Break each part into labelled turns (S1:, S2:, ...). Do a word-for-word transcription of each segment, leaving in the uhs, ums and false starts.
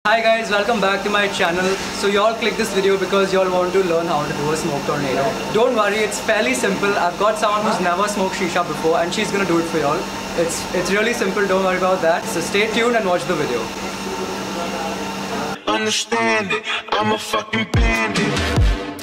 S1: Hi guys, welcome back to my channel. So you all click this video because you all want to learn how to do a smoke tornado. Don't worry, it's fairly simple. I've got someone who's never smoked shisha before and she's gonna do it for you all. It's, it's really simple, don't worry about that. So stay tuned and watch the video.
S2: Understand it, I'm a fucking bandit.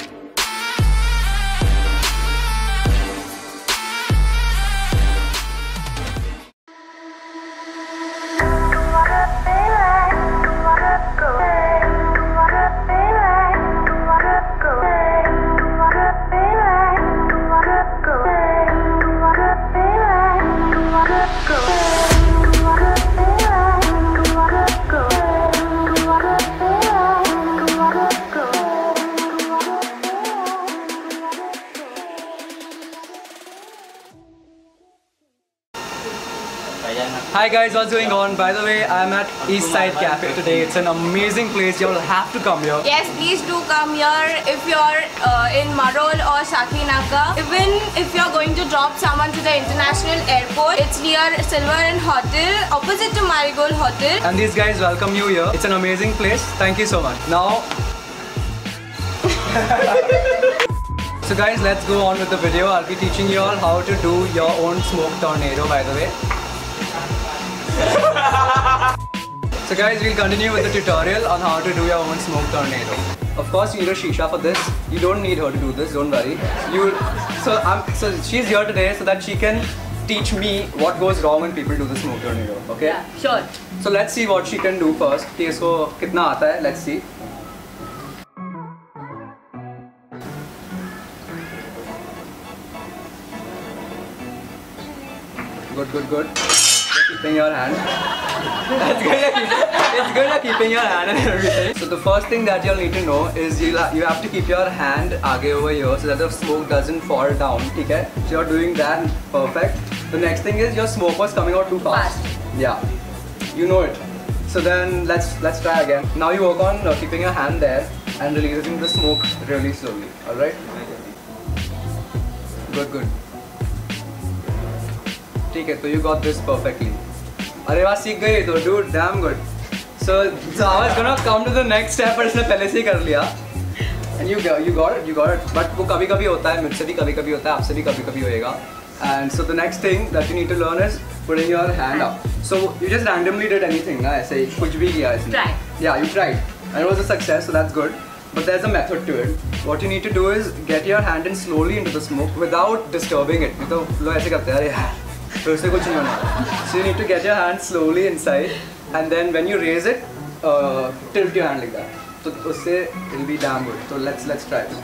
S1: Hi guys, what's going on? By the way, I'm at East Side Cafe today. It's an amazing place. You'll have to come here.
S3: Yes, please do come here if you're uh, in Marol or Sakinaka. Even if you're going to drop someone to the international airport, it's near Silver and Hotel, opposite to Marigold Hotel.
S1: And these guys welcome you here. It's an amazing place. Thank you so much. Now, so guys, let's go on with the video. I'll be teaching you all how to do your own smoke tornado, by the way. So guys, we'll continue with the tutorial on how to do your own smoke tornado. Of course, you need a shisha for this. You don't need her to do this, don't worry. You, so, I'm, so she's here today so that she can teach me what goes wrong when people do the smoke tornado, okay?
S3: Yeah, sure.
S1: So let's see what she can do first. कि इसको कितना आता है? Let's see. Good, good, good. Keeping your hand. It's good, you're keeping, it's good you're keeping your hand and everything. So the first thing that you'll need to know is you you have to keep your hand aage over here so that the smoke doesn't fall down. Okay? So you're doing that perfect. The next thing is your smoke was coming out too fast.
S3: Fast.
S1: Yeah, you know it. So then let's let's try again. Now you work on uh, keeping your hand there and releasing the smoke really slowly. All right? Good, good. ठीक है, so you got this perfectly. अरे वाह, सीख गई तो, dude, damn good. So, so I was gonna come to the next step, पर इसने पहले से ही कर लिया. And you got, you got it, you got it. But वो कभी कभी होता है, मुझसे भी कभी कभी होता है, आपसे भी कभी कभी होएगा. And so the next thing that you need to learn is putting your hand up. So you just randomly did anything, ना ऐसे कुछ भी किया इसने.
S3: Try.
S1: Yeah, you tried. And it was a success, so that's good. But there's a method to it. What you need to do is get your hand in slowly into the smoke without disturbing it. तो लोग ऐसे करते हैं, अरे यार. So you need to get your hand slowly inside and then when you raise it, uh, tilt your hand like that. So usse it'll be damn good. So let's let's try it.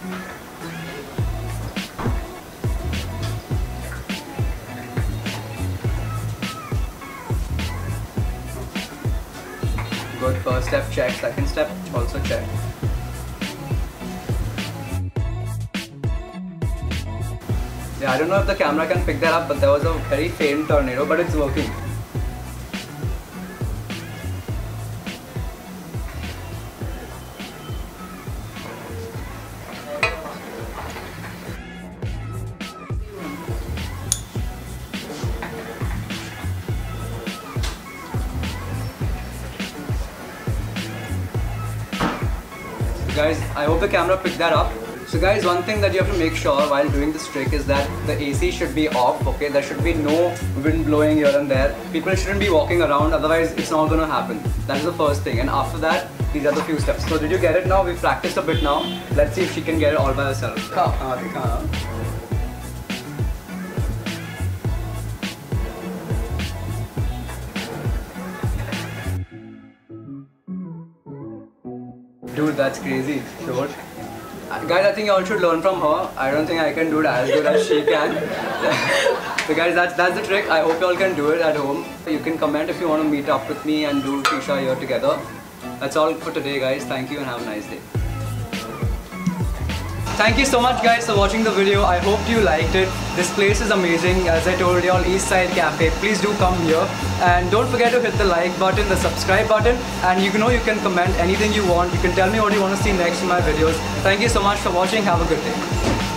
S1: Good, first step check, second step also check. Yeah, I don't know if the camera can pick that up, but there was a very faint tornado, but it's working. Guys, I hope the camera picked that up. So guys, one thing that you have to make sure while doing this trick is that the A C should be off, okay? There should be no wind blowing here and there. People shouldn't be walking around, otherwise it's not gonna happen. That's the first thing. And after that, these are the few steps. So did you get it now? We've practiced a bit now. Let's see if she can get it all by herself. Dude, that's crazy. Sure. Guys, I think you all should learn from her. I don't think I can do it as good as she can. So guys, that's that's the trick. I hope you all can do it at home. You can comment if you want to meet up with me and do shisha here together. That's all for today, guys. Thank you and have a nice day. Thank you so much guys for watching the video. I hope you liked it. This place is amazing. As I told you all, East Side Cafe. Please do come here. And don't forget to hit the like button, the subscribe button. And you know you can comment anything you want. You can tell me what you want to see next in my videos. Thank you so much for watching. Have a good day.